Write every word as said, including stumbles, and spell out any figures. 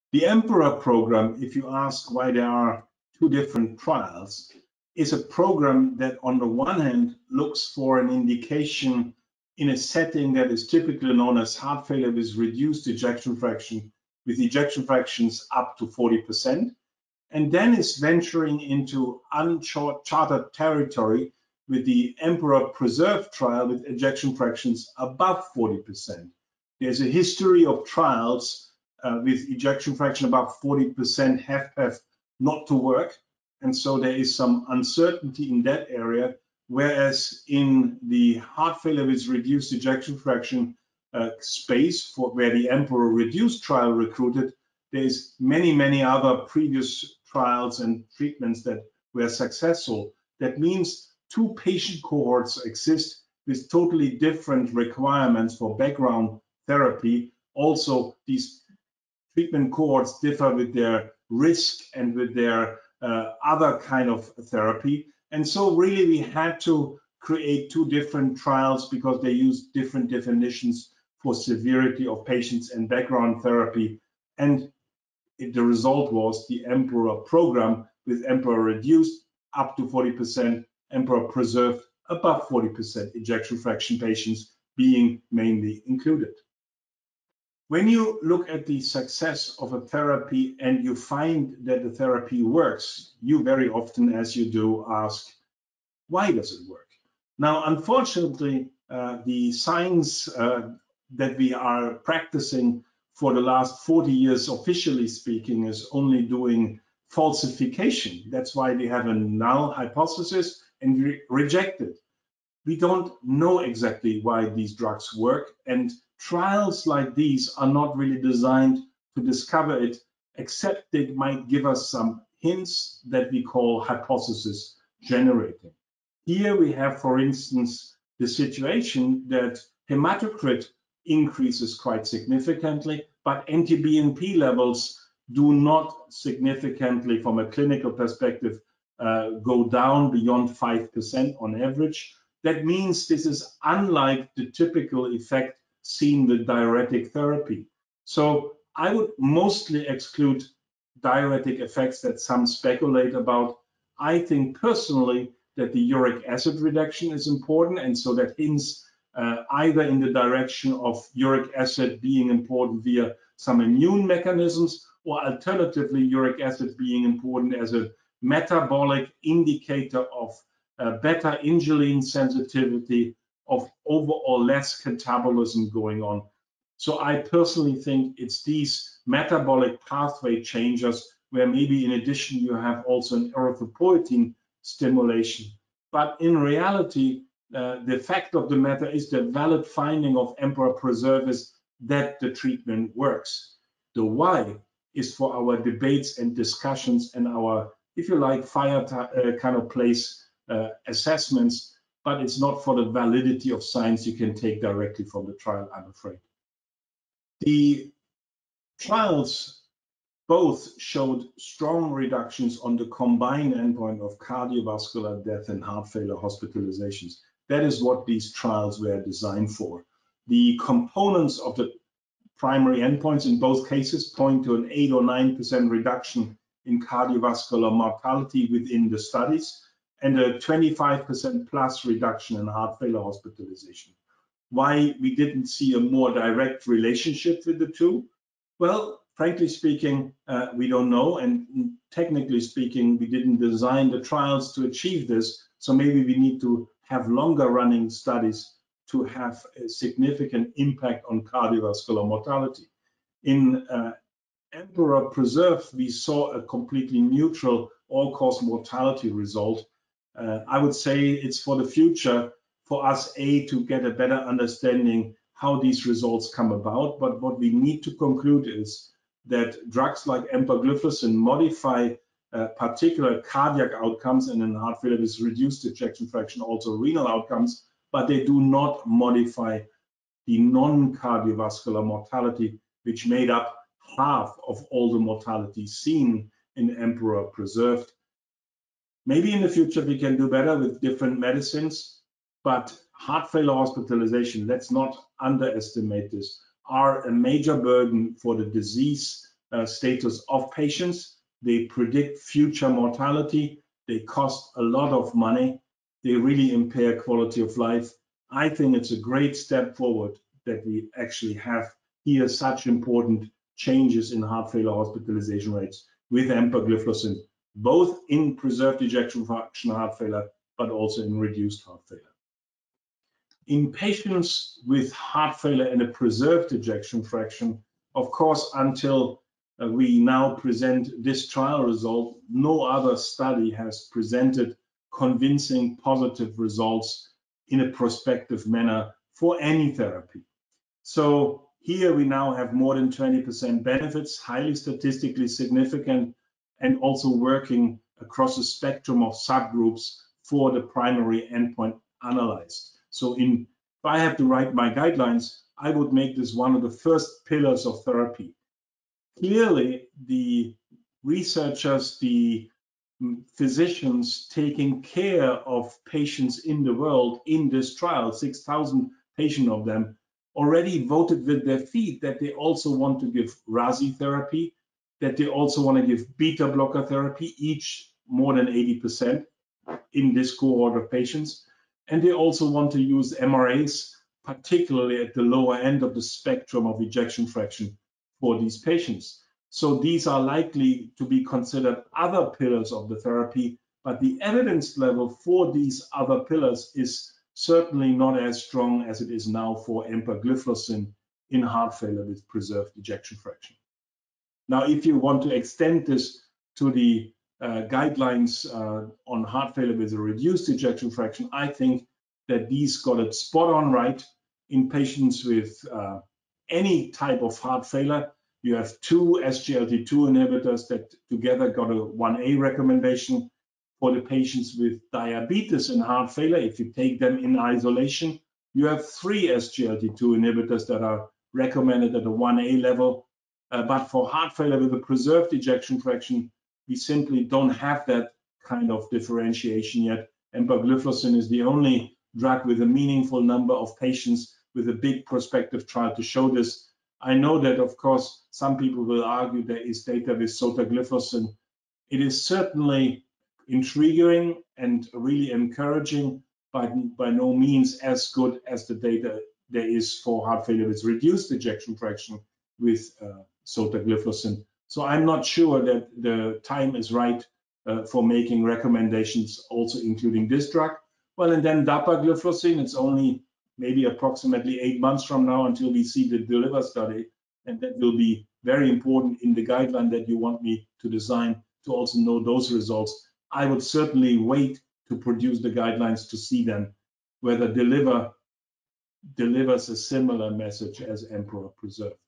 The EMPEROR program, if you ask why there are two different trials, is a program that on the one hand looks for an indication in a setting that is typically known as heart failure with reduced ejection fraction, with ejection fractions up to forty percent, and then is venturing into uncharted territory with the EMPEROR PRESERVE trial with ejection fractions above forty percent. There's a history of trials uh, with ejection fraction above forty percent HFpEF not to work, and so there is some uncertainty in that area, whereas in the heart failure with reduced ejection fraction uh, space, for where the EMPEROR reduced trial recruited, there's many, many other previous trials and treatments that were successful. That means two patient cohorts exist with totally different requirements for background therapy. Also, these treatment cohorts differ with their risk and with their uh, other kind of therapy. And so really we had to create two different trials because they use different definitions for severity of patients and background therapy. And it, the result was the EMPEROR program with EMPEROR reduced up to forty percent, EMPEROR preserved above forty percent ejection fraction patients being mainly included. When you look at the success of a therapy and you find that the therapy works, you very often, as you do, ask, why does it work? Now, unfortunately, uh, the science uh, that we are practicing for the last forty years, officially speaking, is only doing falsification. That's why we have a null hypothesis and re reject it. We don't know exactly why these drugs work, and trials like these are not really designed to discover it, except they might give us some hints that we call hypothesis generating. Here we have, for instance, the situation that hematocrit increases quite significantly, but N T B N P levels do not significantly, from a clinical perspective, uh, go down beyond five percent on average. That means this is unlike the typical effect seen with diuretic therapy. So I would mostly exclude diuretic effects that some speculate about. I think personally that the uric acid reduction is important, and so that hints uh, either in the direction of uric acid being important via some immune mechanisms, or alternatively uric acid being important as a metabolic indicator of uh, better insulin sensitivity, of overall less catabolism going on. So I personally think it's these metabolic pathway changes where maybe in addition you have also an erythropoietin stimulation. But in reality, uh, the fact of the matter is the valid finding of EMPEROR PRESERVE is that the treatment works. The why is for our debates and discussions and our, if you like, fire uh, kind of place uh, assessments, but it's not for the validity of science you can take directly from the trial, I'm afraid. The trials both showed strong reductions on the combined endpoint of cardiovascular death and heart failure hospitalizations. That is what these trials were designed for. The components of the primary endpoints in both cases point to an eight or nine percent reduction in cardiovascular mortality within the studies and a twenty-five percent plus reduction in heart failure hospitalization. Why we didn't see a more direct relationship with the two? Well, frankly speaking, uh, we don't know, and technically speaking, we didn't design the trials to achieve this, so maybe we need to have longer running studies to have a significant impact on cardiovascular mortality. In uh, EMPEROR PRESERVE, we saw a completely neutral all-cause mortality result. Uh, I would say it's for the future for us, A, to get a better understanding how these results come about, but what we need to conclude is that drugs like empagliflozin modify uh, particular cardiac outcomes, and in heart failure with reduced ejection fraction also renal outcomes, but they do not modify the non-cardiovascular mortality, which made up half of all the mortality seen in EMPEROR PRESERVE. Maybe in the future we can do better with different medicines, but heart failure hospitalization, let's not underestimate this, are a major burden for the disease uh, status of patients. They predict future mortality. They cost a lot of money. They really impair quality of life. I think it's a great step forward that we actually have here such important changes in heart failure hospitalization rates with empagliflozin, both in preserved ejection fraction heart failure, but also in reduced heart failure. In patients with heart failure and a preserved ejection fraction, of course, until uh, we now present this trial result, no other study has presented convincing positive results in a prospective manner for any therapy. So here we now have more than twenty percent benefits, highly statistically significant, and also working across a spectrum of subgroups for the primary endpoint analyzed. So in, if I have to write my guidelines, I would make this one of the first pillars of therapy. Clearly, the researchers, the physicians taking care of patients in the world in this trial, six thousand patients of them, already voted with their feet that they also want to give R A S I therapy, that they also want to give beta blocker therapy, each more than eighty percent in this cohort of patients. And they also want to use M R As, particularly at the lower end of the spectrum of ejection fraction for these patients. So these are likely to be considered other pillars of the therapy, but the evidence level for these other pillars is certainly not as strong as it is now for empagliflozin in heart failure with preserved ejection fraction. Now, if you want to extend this to the uh, guidelines uh, on heart failure with a reduced ejection fraction, I think that these got it spot on right in patients with uh, any type of heart failure. You have two S G L T two inhibitors that together got a one A recommendation. For the patients with diabetes and heart failure, if you take them in isolation, you have three S G L T two inhibitors that are recommended at a one A level. Uh, but for heart failure with a preserved ejection fraction, we simply don't have that kind of differentiation yet. Empagliflozin is the only drug with a meaningful number of patients with a big prospective trial to show this. I know that, of course, some people will argue there is data with sotagliflozin. It is certainly intriguing and really encouraging, but by no means as good as the data there is for heart failure with reduced ejection fraction with uh, sotagliflozin. So I'm not sure that the time is right uh, for making recommendations, also including this drug. Well, and then dapagliflozin, it's only maybe approximately eight months from now until we see the DELIVER study, and that will be very important in the guideline that you want me to design to also know those results. I would certainly wait to produce the guidelines to see then whether DELIVER delivers a similar message as EMPEROR Preserve.